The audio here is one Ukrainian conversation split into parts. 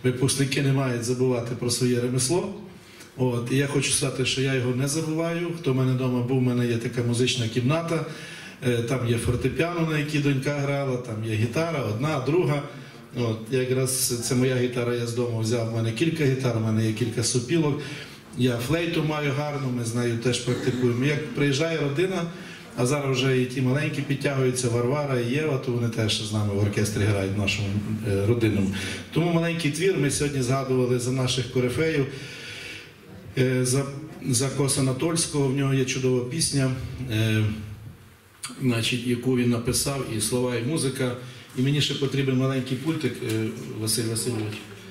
випускники не мають забувати про своє ремесло. І я хочу сказати, що я його не забуваю. Хто в мене вдома був, у мене є така музична кімната, там є фортепіано, на якій донька грала, там є гітара, одна, друга. Якраз це моя гітара, я з дому взяв, у мене кілька гітар, у мене є кілька сопілок. Я флейту маю гарну, ми з нею теж практикуємо. Як приїжджає родина, а зараз вже і ті маленькі підтягуються, Варвара і Єва, то вони теж з нами в оркестрі грають, в нашому родинному. Тому маленький твір, ми сьогодні згадували за наших корифеїв, за Коса Анатольського, в нього є чудова пісня, яку він написав, і слова, і музика. І мені ще потрібен маленький пультик, Василь Васильович.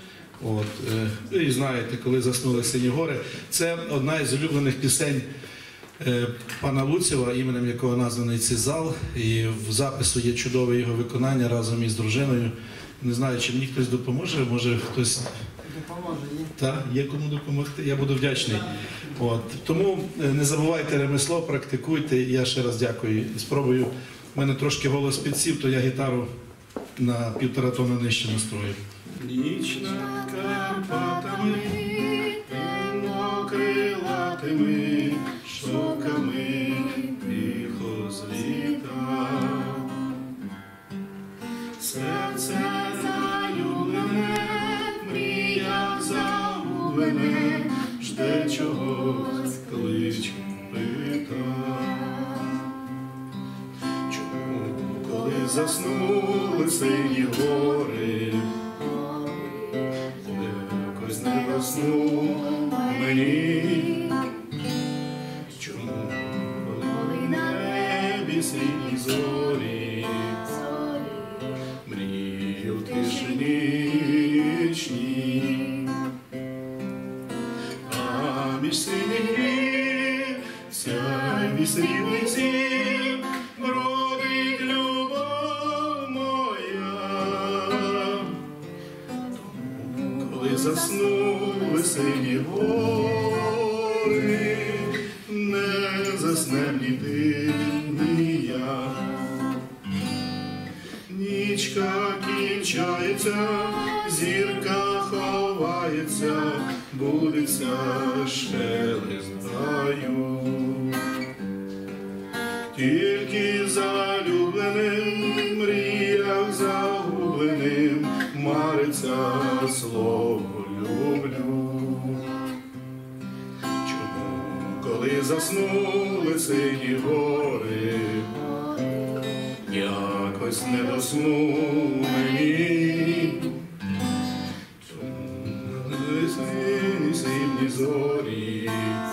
І знаєте, коли заснули сині гори. Це одна із улюблених пісень пана Луцєва, іменем якого названий цей зал. І в запису є чудове його виконання разом із дружиною. Не знаю, чи мені хтось допоможе, може хтось... Допоможе, є. Так, є кому допомогти, я буду вдячний. Тому не забувайте ремесло, практикуйте. Я ще раз дякую і спробую. У мене трошки голос підсів, то я гітару на 1,5 тонни нижче настрою. Ніч над Карпатами, темно-крилатими шовками тихо зліта. Серце залюблене, мрія загублене, жде чогось, клич, пита. Коли заснули сині гори, якось не доснув мені. Чому, коли на небі сині зорі, мрію в тишині нічній, а між синіх гір сяйві срібний зір, бродить любов моя. Тому, коли заснули сині гори, не заснем ні ти, ні я. Нічка кінчається, зірка ховається, будеться шелест гаю. Тільки залюбленим, мріях загубленим, мариться слово люблю. Чому, коли заснули сині гори, якось не до сну мені. Сині зорі,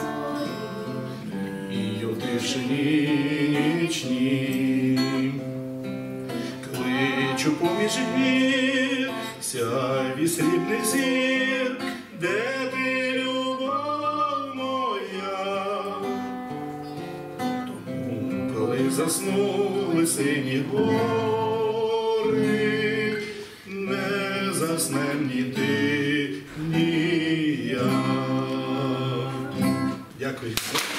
і у тишині нічній, кличу поміж гір, сяйві срібний зір, де ти, любов моя. Тому, коли заснули сині гори, не заснем ні ти, ні я. Дякую.